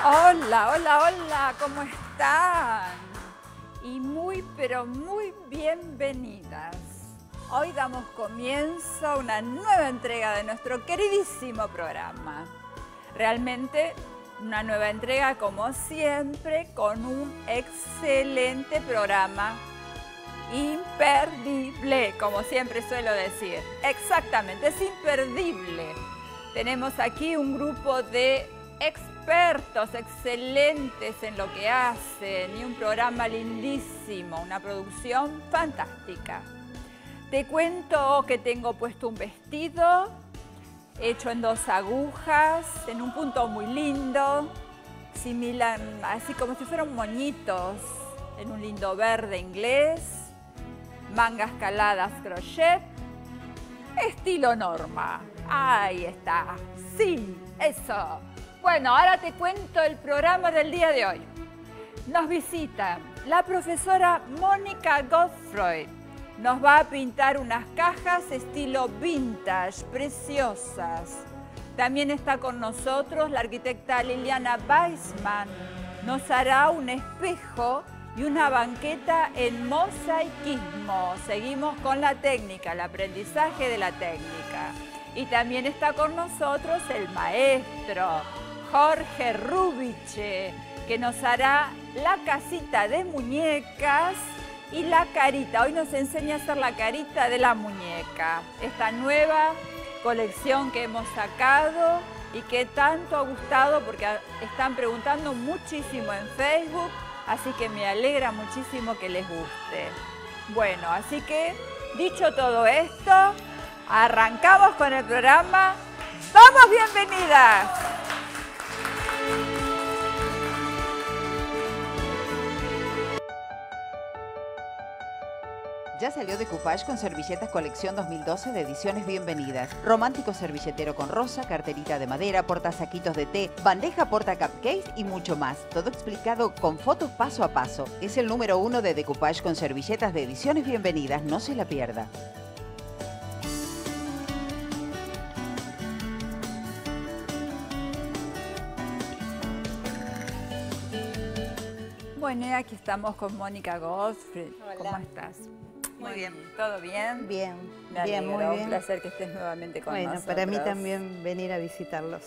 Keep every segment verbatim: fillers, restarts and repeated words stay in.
Hola, hola, hola, ¿cómo están? Y muy, pero muy bienvenidas. Hoy damos comienzo a una nueva entrega de nuestro queridísimo programa. Realmente una nueva entrega, como siempre, con un excelente programa. Imperdible, como siempre suelo decir. Exactamente, es imperdible. Tenemos aquí un grupo de expertos excelentes en lo que hacen y un programa lindísimo, una producción fantástica. Te cuento que tengo puesto un vestido hecho en dos agujas, en un punto muy lindo, similar, así como si fueran moñitos, en un lindo verde inglés, mangas caladas crochet, estilo Norma. Ahí está, sí, eso. Bueno, ahora te cuento el programa del día de hoy. Nos visita la profesora Mónica Godfrey. Nos va a pintar unas cajas estilo vintage, preciosas. También está con nosotros la arquitecta Liliana Weissman. Nos hará un espejo y una banqueta en mosaicismo. Seguimos con la técnica, el aprendizaje de la técnica. Y también está con nosotros el maestro Jorge Rubiche, que nos hará la casita de muñecas y la carita. Hoy nos enseña a hacer la carita de la muñeca. Esta nueva colección que hemos sacado y que tanto ha gustado porque están preguntando muchísimo en Facebook, así que me alegra muchísimo que les guste. Bueno, así que dicho todo esto, arrancamos con el programa. ¡Vamos, bienvenidas! Ya salió Decoupage con servilletas colección dos mil doce de ediciones bienvenidas. Romántico servilletero con rosa, carterita de madera, portasaquitos de té, bandeja porta cupcakes y mucho más. Todo explicado con fotos paso a paso. Es el número uno de Decoupage con servilletas de ediciones bienvenidas. No se la pierda. Bueno, y aquí estamos con Mónica Godfrey. Hola. ¿Cómo estás? Muy bien. ¿Todo bien? Bien, Me bien, alegro. muy bien. Un placer que estés nuevamente con bueno, nosotros. para mí también venir a visitarlos.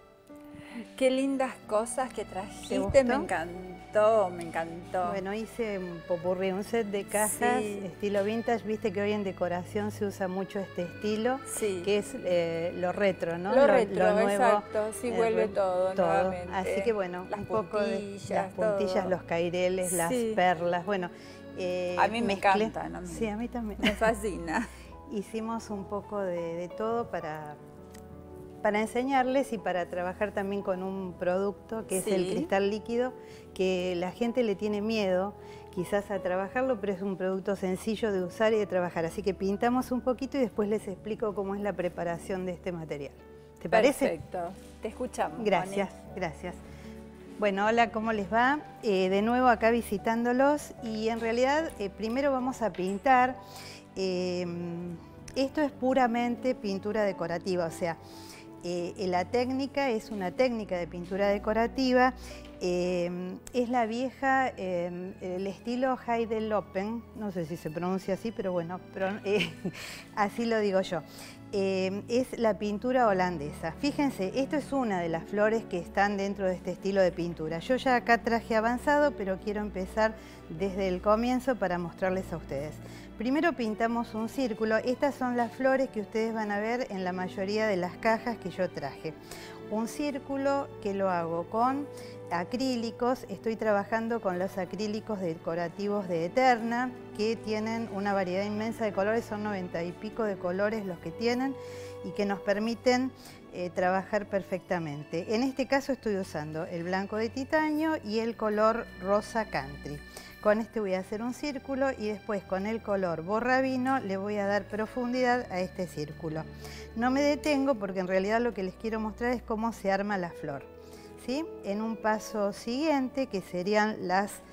Qué lindas cosas que ¿Te trajiste, gustó? me encantó, me encantó. Bueno, hice un popurrí, un set de cajas Sí. estilo vintage. Viste que hoy en decoración se usa mucho este estilo, Sí. que es eh, lo retro, ¿no? Lo retro, nuevo, exacto, sí, eh, vuelve re- todo nuevamente. Así que bueno, Las un poco de puntillas, las puntillas, todo. los caireles, las Sí. perlas, bueno. eh, A mí me mezclé- encantan, a mí. Sí, a mí también. Me fascina. Hicimos un poco de, de todo para, para enseñarles y para trabajar también con un producto que Sí. es el cristal líquido, que la gente le tiene miedo quizás a trabajarlo, pero es un producto sencillo de usar y de trabajar. Así que pintamos un poquito y después les explico cómo es la preparación de este material. ¿Te parece? Perfecto. Te escuchamos, Gracias, Moni. gracias. Bueno, hola, ¿cómo les va? Eh, de nuevo acá visitándolos y en realidad eh, primero vamos a pintar. Eh, esto es puramente pintura decorativa, o sea, eh, la técnica es una técnica de pintura decorativa, eh, es la vieja, eh, el estilo Heidelopen, no sé si se pronuncia así, pero bueno, pero, eh, así lo digo yo. Eh, es la pintura holandesa. Fíjense, esto es una de las flores que están dentro de este estilo de pintura. Yo ya acá traje avanzado, pero quiero empezar desde el comienzo para mostrarles a ustedes. Primero pintamos un círculo. Estas son las flores que ustedes van a ver en la mayoría de las cajas que yo traje. Un círculo que lo hago con acrílicos. Estoy trabajando con los acrílicos decorativos de Eterna, que tienen una variedad inmensa de colores, son noventa y pico de colores los que tienen y que nos permiten eh, trabajar perfectamente. En este caso estoy usando el blanco de titanio y el color rosa country. Con este voy a hacer un círculo y después con el color borrabino le voy a dar profundidad a este círculo. No me detengo porque en realidad lo que les quiero mostrar es cómo se arma la flor, ¿sí? En un paso siguiente, que serían las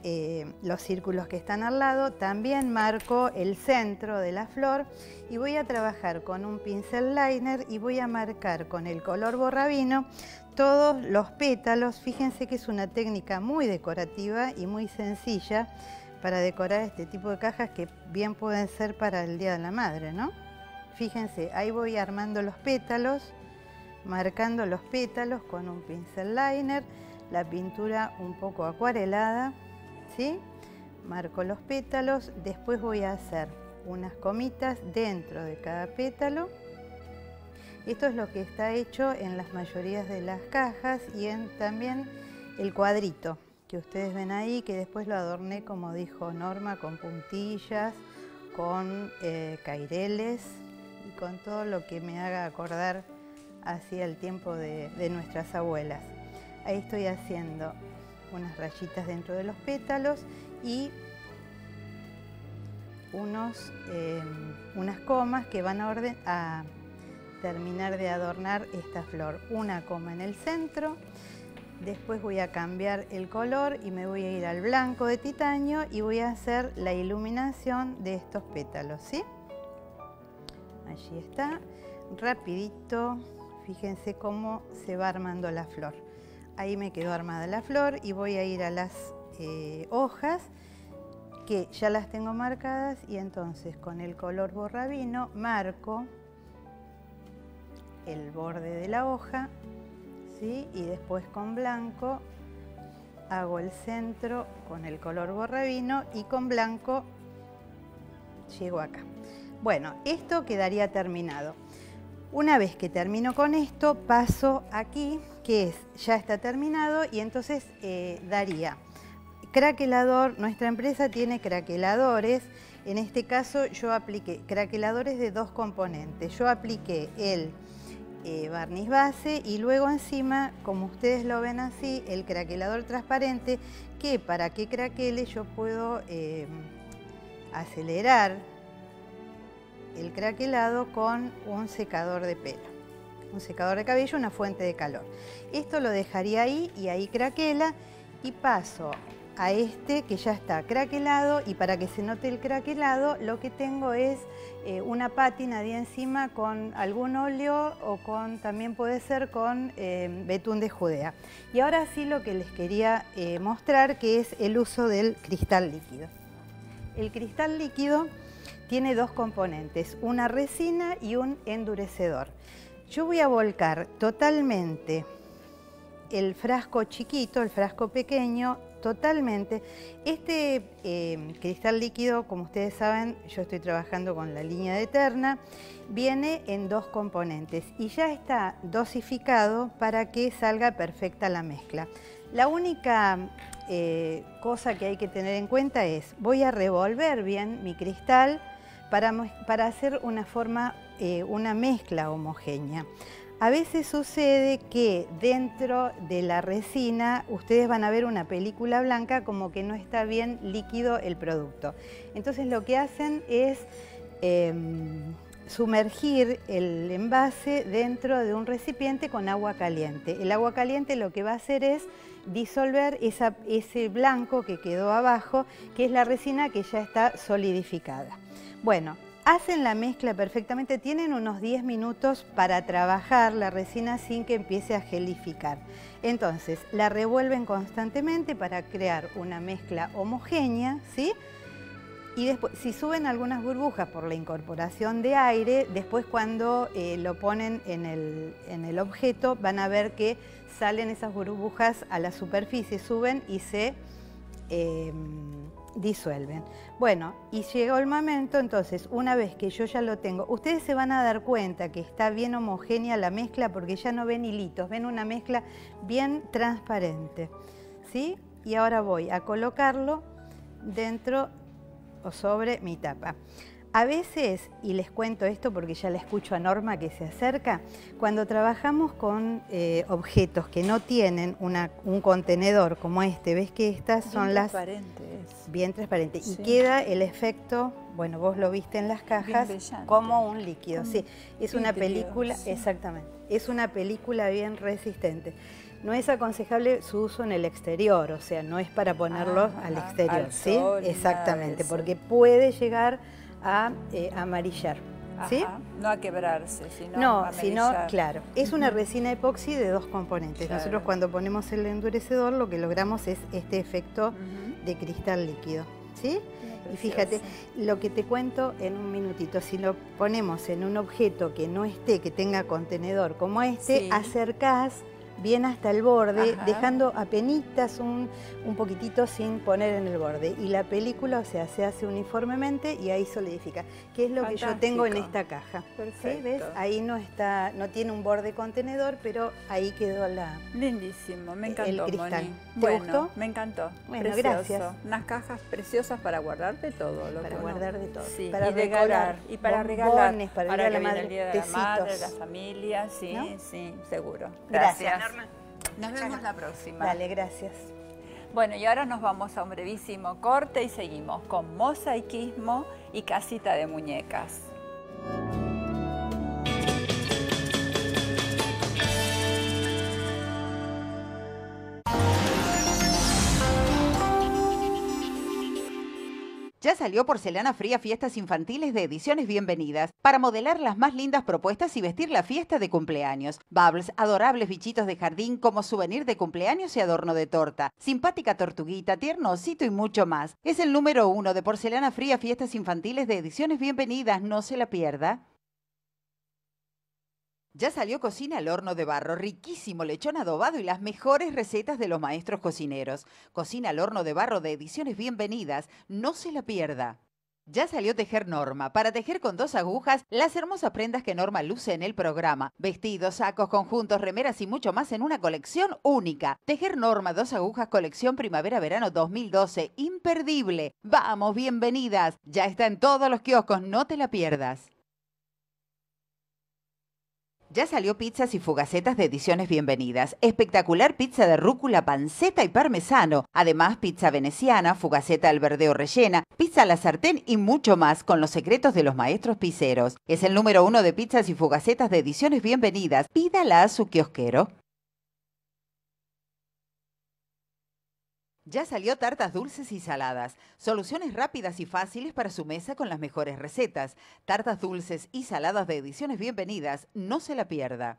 eh, los círculos que están al lado, también marco el centro de la flor y voy a trabajar con un pincel liner y voy a marcar con el color borrabino todos los pétalos. Fíjense que es una técnica muy decorativa y muy sencilla para decorar este tipo de cajas que bien pueden ser para el Día de la Madre, ¿no? Fíjense, ahí voy armando los pétalos, marcando los pétalos con un pincel liner, la pintura un poco acuarelada, ¿sí? Marco los pétalos, después voy a hacer unas comitas dentro de cada pétalo. Esto es lo que está hecho en las mayorías de las cajas y en también el cuadrito que ustedes ven ahí, que después lo adorné, como dijo Norma, con puntillas, con eh, caireles y con todo lo que me haga acordar hacia el tiempo de, de nuestras abuelas. Ahí estoy haciendo unas rayitas dentro de los pétalos y unos, eh, unas comas que van a, orden, a terminar de adornar esta flor. Una coma en el centro, después voy a cambiar el color y me voy a ir al blanco de titanio y voy a hacer la iluminación de estos pétalos, ¿sí? Allí está, rapidito, fíjense cómo se va armando la flor. Ahí me quedó armada la flor y voy a ir a las eh, hojas que ya las tengo marcadas y entonces con el color borrabino marco el borde de la hoja, ¿sí? Y después con blanco hago el centro con el color borrabino y con blanco llego acá. Bueno, esto quedaría terminado. Una vez que termino con esto, paso aquí, que es, ya está terminado, y entonces eh, daría craquelador. Nuestra empresa tiene craqueladores. En este caso yo apliqué craqueladores de dos componentes. Yo apliqué el eh, barniz base y luego encima, como ustedes lo ven así, el craquelador transparente, que para que craquele yo puedo eh, acelerar el craquelado con un secador de pelo, un secador de cabello, una fuente de calor. Esto lo dejaría ahí y ahí craquela, y paso a este que ya está craquelado, y para que se note el craquelado lo que tengo es eh, una pátina de encima con algún óleo o con, también puede ser con eh, betún de Judea. Y ahora sí lo que les quería eh, mostrar, que es el uso del cristal líquido. El cristal líquido tiene dos componentes, una resina y un endurecedor. Yo voy a volcar totalmente el frasco chiquito, el frasco pequeño, totalmente. Este eh, cristal líquido, como ustedes saben, yo estoy trabajando con la línea de Eterna, viene en dos componentes y ya está dosificado para que salga perfecta la mezcla. La única eh, cosa que hay que tener en cuenta es, voy a revolver bien mi cristal para, para hacer una forma, eh, una mezcla homogénea. A veces sucede que dentro de la resina ustedes van a ver una película blanca, como que no está bien líquido el producto. Entonces lo que hacen es eh, sumergir el envase dentro de un recipiente con agua caliente. El agua caliente lo que va a hacer es disolver esa, ese blanco que quedó abajo, que es la resina que ya está solidificada. Bueno, hacen la mezcla perfectamente, tienen unos diez minutos para trabajar la resina sin que empiece a gelificar. Entonces, la revuelven constantemente para crear una mezcla homogénea, ¿sí? Y después, si suben algunas burbujas por la incorporación de aire, después cuando eh, lo ponen en el, en el objeto, van a ver que salen esas burbujas a la superficie, suben y se eh, disuelven. Bueno, y llegó el momento, entonces, una vez que yo ya lo tengo, ustedes se van a dar cuenta que está bien homogénea la mezcla porque ya no ven hilitos, ven una mezcla bien transparente, ¿sí? Y ahora voy a colocarlo dentro o sobre mi tapa. A veces, y les cuento esto porque ya la escucho a Norma que se acerca, cuando trabajamos con eh, objetos que no tienen una, un contenedor como este, ves que estas son bien las... transparentes. Bien transparente. Sí. Y queda el efecto, bueno, vos lo viste en las cajas, como un líquido. Como sí, es una vidrio, película, sí. Exactamente, es una película bien resistente. No es aconsejable su uso en el exterior, o sea, no es para ponerlo Ah, al ajá, exterior, al ¿sí? sol, ni nada de Exactamente, eso. porque puede llegar a eh, amarillar, ¿sí? Ajá, no a quebrarse, sino No, a sino, amelillar. claro, es una resina epoxi de dos componentes. Claro. Nosotros cuando ponemos el endurecedor lo que logramos es este efecto Ujú. de cristal líquido, ¿sí? Qué Y fíjate, precioso. lo que te cuento en un minutito, si lo ponemos en un objeto que no esté, que tenga contenedor como este, Sí. acercás bien hasta el borde, Ajá. dejando apenitas un, un poquitito sin poner en el borde. Y la película, o sea, se hace uniformemente y ahí solidifica, que es lo que yo tengo en Fantástico. esta caja. ¿Sí? Perfecto. ¿Ves? Ahí no está, no tiene un borde contenedor, pero ahí quedó la... Lindísimo, me el encantó, cristal. Moni. ¿Te Bueno, gustó? me encantó. Bueno, Precioso. gracias. Unas cajas preciosas para guardar de todo. Lo Para que uno- guardar de todo. Sí, Para y regalar. decorar. Y para Bombones, regalar. para el Ahora día de que la viene madre, el día de la madre, de la tecitos. familia. Sí, ¿No? sí, seguro. Gracias. Nos vemos la próxima. Dale, gracias. Bueno, y ahora nos vamos a un brevísimo corte y seguimos con mosaicismo y casita de muñecas. Ya salió Porcelana Fría Fiestas Infantiles de Ediciones Bienvenidas para modelar las más lindas propuestas y vestir la fiesta de cumpleaños. Bubbles, adorables bichitos de jardín como souvenir de cumpleaños y adorno de torta. Simpática tortuguita, tierno osito y mucho más. Es el número uno de Porcelana Fría Fiestas Infantiles de Ediciones Bienvenidas. No se la pierda. Ya salió Cocina al Horno de Barro, riquísimo lechón adobado y las mejores recetas de los maestros cocineros. Cocina al Horno de Barro de Ediciones Bienvenidas, no se la pierda. Ya salió Tejer Norma, para tejer con dos agujas las hermosas prendas que Norma luce en el programa. Vestidos, sacos, conjuntos, remeras y mucho más en una colección única. Tejer Norma, dos agujas, colección Primavera-Verano dos mil doce, imperdible. Vamos, bienvenidas. Ya está en todos los kioscos, no te la pierdas. Ya salió Pizzas y Fugacetas de Ediciones Bienvenidas. Espectacular pizza de rúcula, panceta y parmesano. Además, pizza veneciana, fugaceta al verdeo rellena, pizza a la sartén y mucho más con los secretos de los maestros pizzeros. Es el número uno de Pizzas y Fugacetas de Ediciones Bienvenidas. Pídala a su kiosquero. Ya salió Tartas Dulces y Saladas, soluciones rápidas y fáciles para su mesa con las mejores recetas. Tartas Dulces y Saladas de Ediciones Bienvenidas, no se la pierda.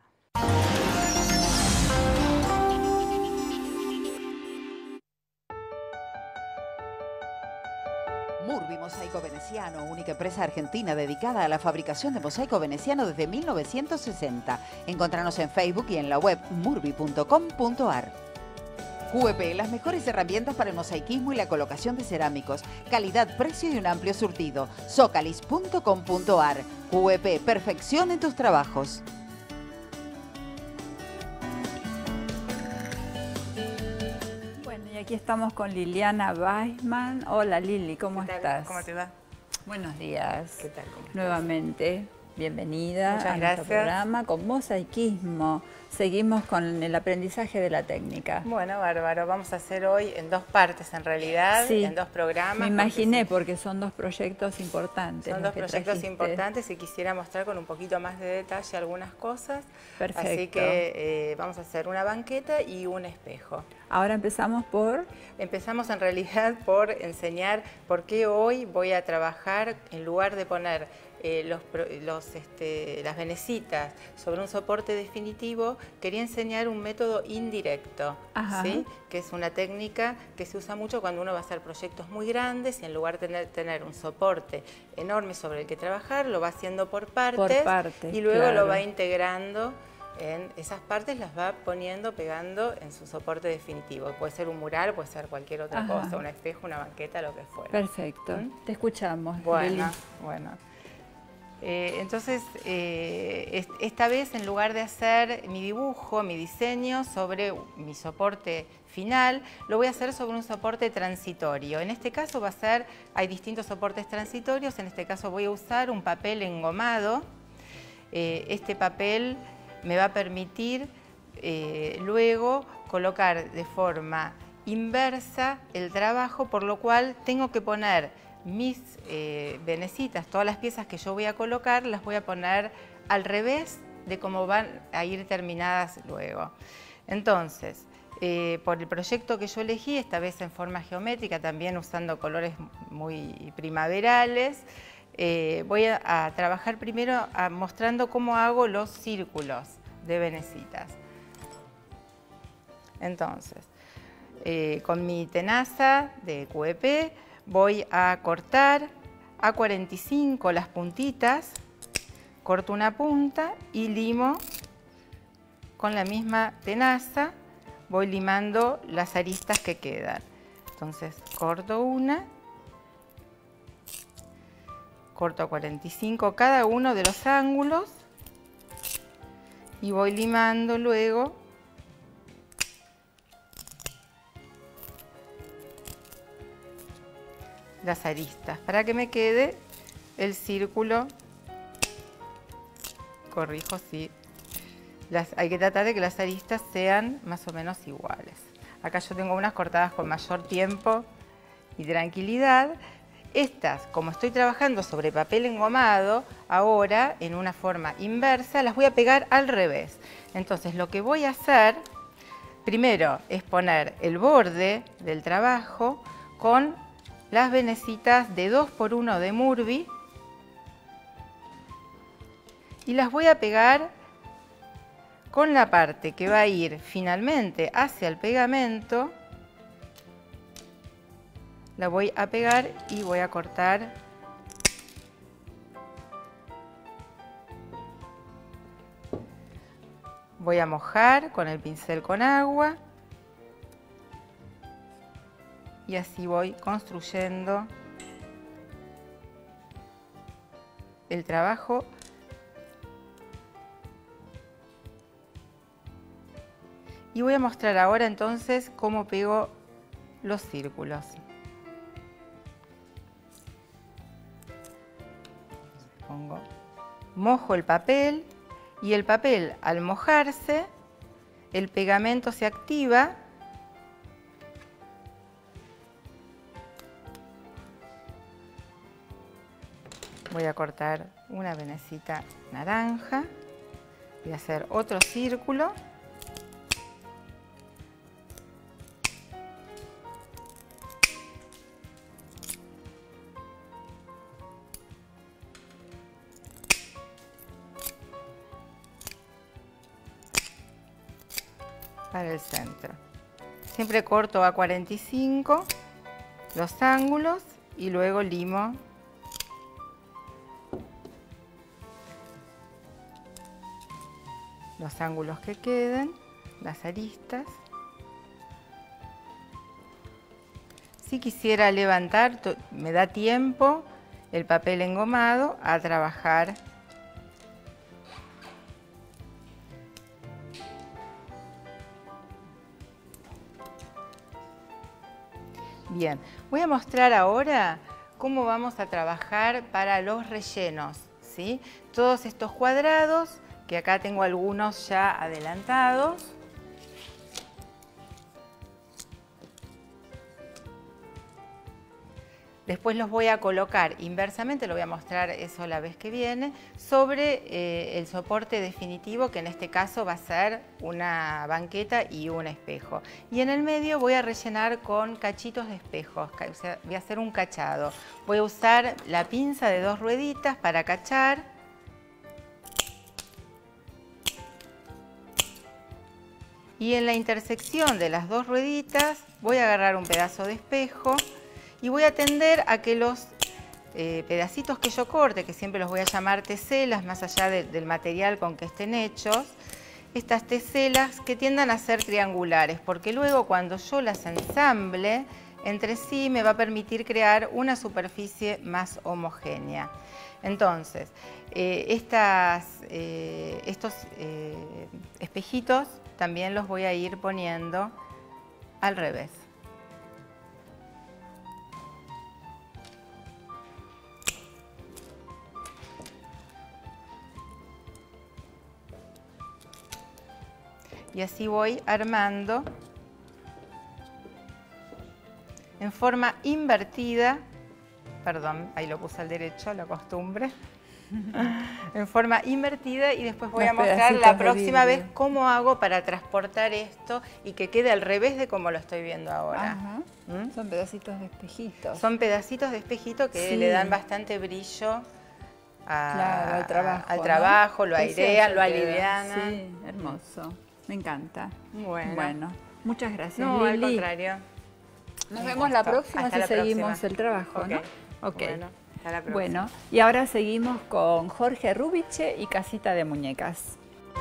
Murbi Mosaico Veneciano, única empresa argentina dedicada a la fabricación de mosaico veneciano desde mil novecientos sesenta. Encontranos en Facebook y en la web murbi punto com punto ar. Q E P, las mejores herramientas para el mosaicismo y la colocación de cerámicos. Calidad, precio y un amplio surtido. socalis punto com punto ar. Q E P, perfección en tus trabajos. Bueno, y aquí estamos con Liliana Weisman. Hola Lili, ¿cómo ¿Qué tal? estás? ¿Cómo te va? Buenos días. ¿Qué tal? ¿Cómo estás? Nuevamente, bienvenida Muchas a nuestro gracias. programa con mosaicismo. Seguimos con el aprendizaje de la técnica. Bueno, bárbaro. Vamos a hacer hoy en dos partes, en realidad, Sí. en dos programas. Me imaginé porque porque son dos proyectos importantes. son los dos que proyectos trajiste. importantes y quisiera mostrar con un poquito más de detalle algunas cosas. Perfecto. Así que eh, vamos a hacer una banqueta y un espejo. Ahora empezamos por... Empezamos en realidad por enseñar por qué hoy voy a trabajar, en lugar de poner eh, los, pro- los, este, las venecitas sobre un soporte definitivo, quería enseñar un método indirecto, Ajá. ¿sí? Que es una técnica que se usa mucho cuando uno va a hacer proyectos muy grandes y en lugar de tener, tener un soporte enorme sobre el que trabajar, lo va haciendo por partes, partes, y luego claro. lo va integrando. En esas partes las va poniendo, pegando en su soporte definitivo. Puede ser un mural, puede ser cualquier otra Ajá. cosa, un espejo, una banqueta, lo que fuera. Perfecto. ¿Mm? Te escuchamos, Lili. Bueno, bueno. Eh, entonces, eh, es- esta vez en lugar de hacer mi dibujo, mi diseño sobre mi soporte final, lo voy a hacer sobre un soporte transitorio. En este caso va a ser, hay distintos soportes transitorios, en este caso voy a usar un papel engomado. Eh, este papel me va a permitir eh, luego colocar de forma inversa el trabajo, por lo cual tengo que poner mis eh, venecitas, todas las piezas que yo voy a colocar, las voy a poner al revés de cómo van a ir terminadas luego. Entonces, eh, por el proyecto que yo elegí, esta vez en forma geométrica, también usando colores muy primaverales, eh, voy a, a trabajar primero a, mostrando cómo hago los círculos de venecitas. Entonces, eh, con mi tenaza de Q V P voy a cortar a cuarenta y cinco las puntitas, corto una punta y limo con la misma tenaza, voy limando las aristas que quedan. Entonces corto una, corto a cuarenta y cinco cada uno de los ángulos y voy limando luego las aristas para que me quede el círculo. Corrijo, sí. Las, hay que tratar de que las aristas sean más o menos iguales. Acá yo tengo unas cortadas con mayor tiempo y tranquilidad. Estas, como estoy trabajando sobre papel engomado, ahora en una forma inversa, las voy a pegar al revés. Entonces lo que voy a hacer primero es poner el borde del trabajo con las venecitas de dos por uno de Murby y las voy a pegar con la parte que va a ir finalmente hacia el pegamento. La voy a pegar y voy a cortar voy a mojar con el pincel con agua y así voy construyendo el trabajo. Y voy a mostrar ahora entonces cómo pego los círculos. Pongo, mojo el papel y el papel al mojarse, el pegamento se activa voy a cortar una venecita naranja, voy a hacer otro círculo para el centro. Siempre corto a cuarenta y cinco los ángulos y luego limo los ángulos que queden, las aristas. Si quisiera levantar, me da tiempo el papel engomado a trabajar bien. Voy a mostrar ahora cómo vamos a trabajar para los rellenos, ¿sí? Todos estos cuadrados, que acá tengo algunos ya adelantados. Después los voy a colocar inversamente, lo voy a mostrar eso la vez que viene, sobre eh, el soporte definitivo, que en este caso va a ser una banqueta y un espejo. Y en el medio voy a rellenar con cachitos de espejos, o sea, voy a hacer un cachado. Voy a usar la pinza de dos rueditas para cachar. Y en la intersección de las dos rueditas voy a agarrar un pedazo de espejo y voy a tender a que los eh, pedacitos que yo corte, que siempre los voy a llamar teselas, más allá de, del material con que estén hechos, estas teselas que tiendan a ser triangulares, porque luego cuando yo las ensamble entre sí me va a permitir crear una superficie más homogénea. Entonces, eh, estas, eh, estos eh, espejitos también los voy a ir poniendo al revés. Y así voy armando en forma invertida, perdón, ahí lo puse al derecho, la costumbre, en forma invertida y después voy Los a mostrar pedacitos la de próxima vidrio. vez cómo hago para transportar esto y que quede al revés de como lo estoy viendo ahora. Ajá. ¿Mm? Son pedacitos de espejitos. Son pedacitos de espejito que Sí. le dan bastante brillo a- Claro, al trabajo. al ¿no? trabajo, lo Precioso airean, lo queda. alivianan. Sí, hermoso. Me encanta. Bueno. Bueno, muchas gracias, No, al Lili. contrario. Nos Un vemos la gusto. próxima Hasta si la seguimos próxima. el trabajo, Ok. ¿no? Ok. Bueno, hasta la próxima. Bueno, y ahora seguimos con Jorge Rubiche y Casita de Muñecas.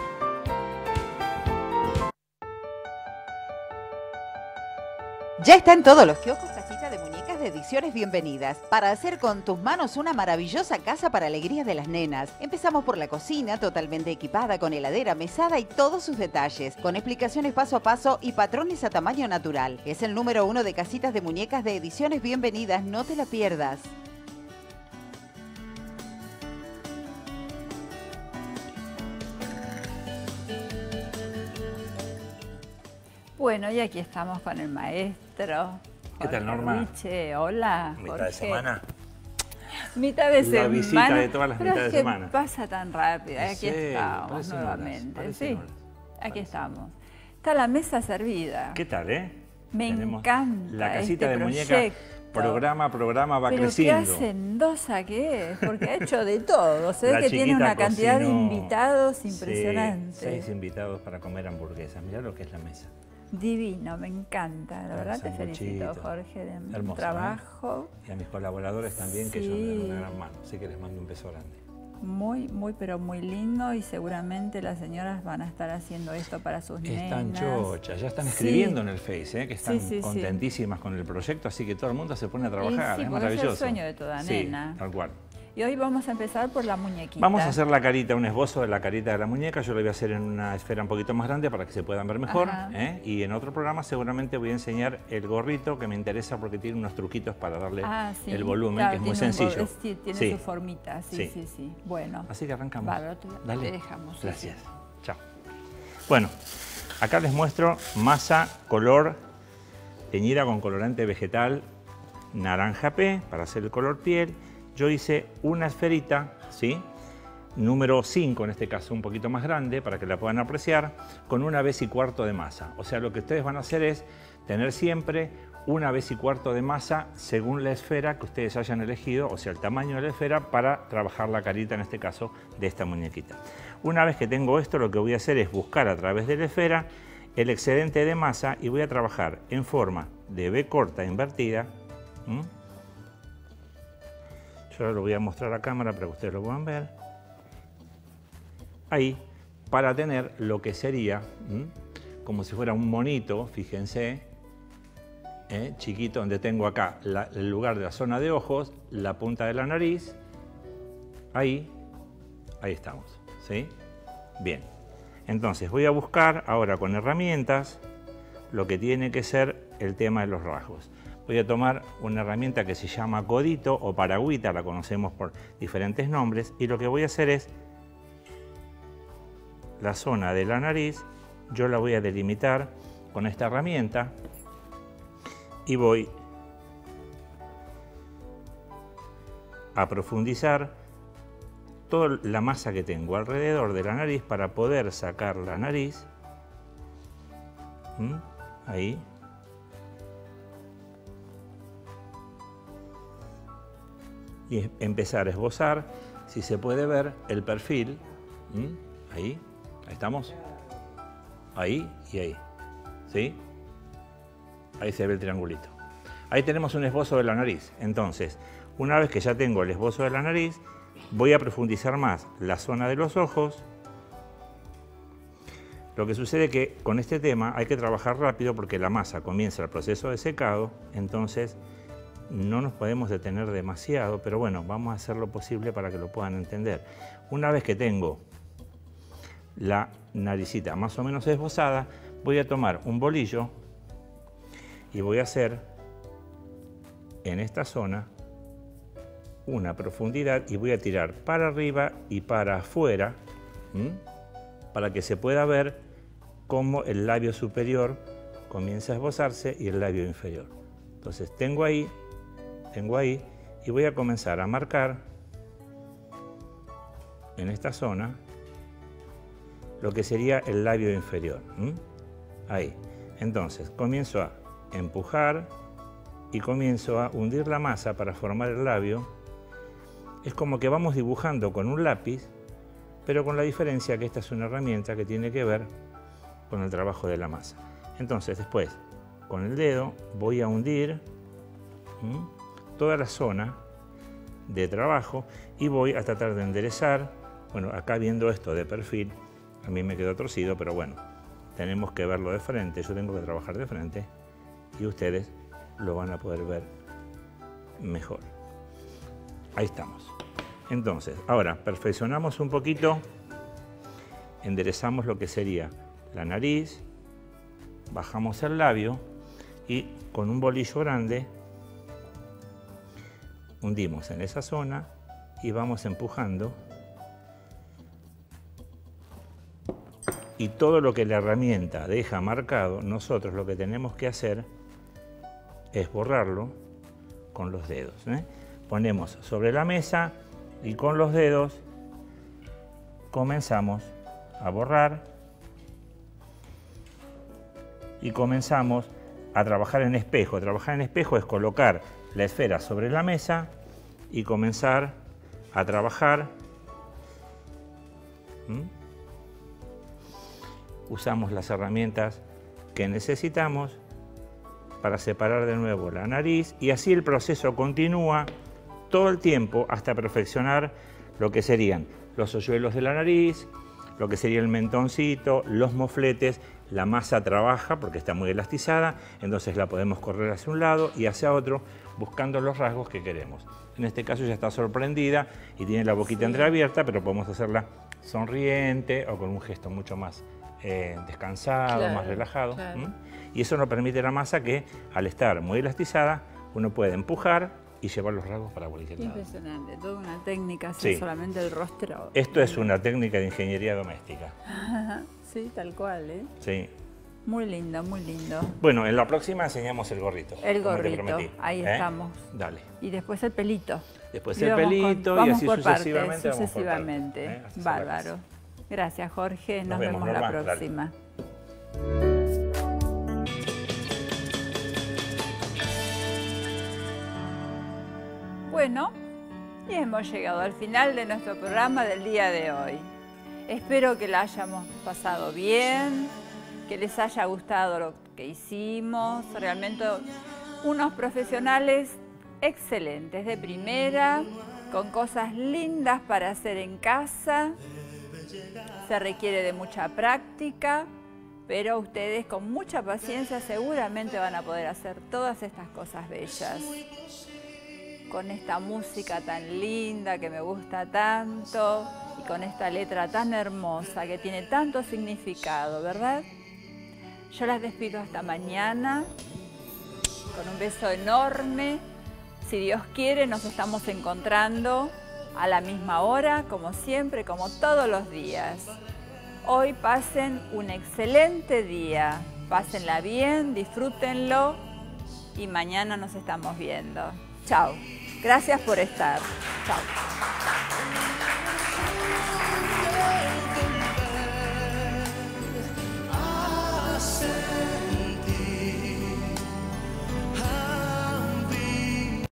Ya está en todos los kioscos Casita de Muñecas de Ediciones Bienvenidas, para hacer con tus manos una maravillosa casa para alegrías de las nenas. Empezamos por la cocina, totalmente equipada con heladera, mesada y todos sus detalles, con explicaciones paso a paso y patrones a tamaño natural. Es el número uno de Casitas de Muñecas de Ediciones Bienvenidas, no te la pierdas. Bueno, y aquí estamos con el maestro. ¿Qué tal, Jorge Norma? Rubiche. Hola, Mitad Jorge. de semana. Mitad de La semana. visita de todas las Pero mitades es de que semana. pasa tan rápido. Aquí Sí, estamos parecen nuevamente. horas, parecen sí, horas, aquí parecen estamos. Está la mesa servida. ¿Qué tal, eh? Me Tenemos encanta La casita este de muñeca, proyecto. programa a programa va Pero creciendo. qué hacendosa que es, porque ha hecho de todo. Se ve La que tiene chiquita una cantidad de cocinó, invitados sí, impresionante. seis invitados para comer hamburguesas. Mirá lo que es la mesa. Divino, me encanta. La Ah, verdad te felicito, sanguchito. Jorge, de Hermoso, ¿eh? trabajo. Y a mis colaboradores también, que Sí. ellos me dan una gran mano. Así que les mando un beso grande. Muy, muy, pero muy lindo y seguramente las señoras van a estar haciendo esto para sus Están nenas. chochas, ya están Sí. escribiendo en el Face, ¿eh? Que están Sí, sí, sí. contentísimas con el proyecto, así que todo el mundo se pone a trabajar. sí, es porque es el maravilloso. sueño de toda Sí, nena. tal cual. Y hoy vamos a empezar por la muñequita. Vamos a hacer la carita, un esbozo de la carita de la muñeca. Yo lo voy a hacer en una esfera un poquito más grande para que se puedan ver mejor. Ajá. ¿eh? Y en otro programa seguramente voy a enseñar el gorrito, que me interesa porque tiene unos truquitos para darle Ah, sí. el volumen, Claro, que es muy tiene un sencillo. bol- sí, tiene Sí. su formita, sí, sí, Sí. sí. Bueno. Así que arrancamos. Bárbaro, te- Dale. te dejamos, sí, Gracias. Chao. Bueno, acá les muestro masa color teñida con colorante vegetal naranja P para hacer el color piel. Yo hice una esferita, ¿sí? Número cinco, en este caso un poquito más grande, para que la puedan apreciar, con una vez y cuarto de masa. O sea, lo que ustedes van a hacer es tener siempre una vez y cuarto de masa según la esfera que ustedes hayan elegido, o sea, el tamaño de la esfera, para trabajar la carita, en este caso, de esta muñequita. Una vez que tengo esto, lo que voy a hacer es buscar a través de la esfera el excedente de masa y voy a trabajar en forma de B corta invertida. ¿Mm? Yo ahora lo voy a mostrar a cámara para que ustedes lo puedan ver. Ahí, para tener lo que sería, ¿m? como si fuera un monito, fíjense, ¿eh? chiquito, donde tengo acá la, el lugar de la zona de ojos, la punta de la nariz, ahí, ahí estamos, ¿sí? Bien, entonces voy a buscar ahora con herramientas lo que tiene que ser el tema de los rasgos. Voy a tomar una herramienta que se llama codito o paragüita, la conocemos por diferentes nombres, y lo que voy a hacer es la zona de la nariz, yo la voy a delimitar con esta herramienta y voy a profundizar toda la masa que tengo alrededor de la nariz para poder sacar la nariz. ¿Mm? Ahí. Y empezar a esbozar, si se puede ver, el perfil. ¿Mm? Ahí. Ahí estamos. Ahí y ahí. ¿Sí? Ahí se ve el triangulito. Ahí tenemos un esbozo de la nariz. Entonces, una vez que ya tengo el esbozo de la nariz, voy a profundizar más la zona de los ojos. Lo que sucede es que con este tema hay que trabajar rápido porque la masa comienza el proceso de secado, entonces no nos podemos detener demasiado, pero bueno, vamos a hacer lo posible para que lo puedan entender. Una vez que tengo la naricita más o menos esbozada, voy a tomar un bolillo y voy a hacer en esta zona una profundidad y voy a tirar para arriba y para afuera, ¿m? para que se pueda ver cómo el labio superior comienza a esbozarse y el labio inferior. Entonces tengo ahí, tengo ahí y voy a comenzar a marcar en esta zona lo que sería el labio inferior. ¿Mm? Ahí. Entonces, comienzo a empujar y comienzo a hundir la masa para formar el labio. Es como que vamos dibujando con un lápiz, pero con la diferencia que esta es una herramienta que tiene que ver con el trabajo de la masa. Entonces, después, con el dedo voy a hundir ¿m? toda la zona de trabajo y voy a tratar de enderezar. Bueno, acá viendo esto de perfil, a mí me quedó torcido, pero bueno, tenemos que verlo de frente, yo tengo que trabajar de frente y ustedes lo van a poder ver mejor. Ahí estamos. Entonces, ahora perfeccionamos un poquito, enderezamos lo que sería la nariz, bajamos el labio y con un bolillo grande hundimos en esa zona y vamos empujando. Y todo lo que la herramienta deja marcado, nosotros lo que tenemos que hacer es borrarlo con los dedos, ¿eh? Ponemos sobre la mesa y con los dedos comenzamos a borrar y comenzamos a trabajar en espejo. Trabajar en espejo es colocar la esfera sobre la mesa y comenzar a trabajar. ¿Mm? Usamos las herramientas que necesitamos para separar de nuevo la nariz y así el proceso continúa todo el tiempo hasta perfeccionar lo que serían los hoyuelos de la nariz, lo que sería el mentoncito, los mofletes. La masa trabaja porque está muy elastizada, entonces la podemos correr hacia un lado y hacia otro buscando los rasgos que queremos. En este caso ya está sorprendida y tiene la boquita sí. entreabierta, pero podemos hacerla sonriente o con un gesto mucho más Eh, descansado, claro, más relajado. Claro. ¿Mm? Y eso nos permite a la masa que, al estar muy elastizada, uno puede empujar y llevar los rasgos para cualquier lado. Impresionante, toda una técnica, así sí. solamente el rostro. Esto es una técnica de ingeniería doméstica. Sí, tal cual, ¿eh? Sí. Muy lindo, muy lindo. Bueno, en la próxima enseñamos el gorrito. El gorrito, ahí ¿Eh? estamos. Dale. Y después el pelito. Después el pelito con, y así sucesivamente. Partes, sucesivamente. Vamos por partes, ¿eh? Bárbaro. Gracias, Jorge. Nos, Nos vemos, vemos la próxima. Dale. Bueno, y hemos llegado al final de nuestro programa del día de hoy. Espero que la hayamos pasado bien, que les haya gustado lo que hicimos. Realmente unos profesionales excelentes, de primera, con cosas lindas para hacer en casa. Se requiere de mucha práctica, pero ustedes con mucha paciencia seguramente van a poder hacer todas estas cosas bellas. Con esta música tan linda que me gusta tanto y con esta letra tan hermosa que tiene tanto significado, ¿verdad? Yo las despido hasta mañana con un beso enorme. Si Dios quiere, nos estamos encontrando a la misma hora, como siempre, como todos los días. Hoy pasen un excelente día. Pásenla bien, disfrútenlo y mañana nos estamos viendo. Chao. Gracias por estar. Chao.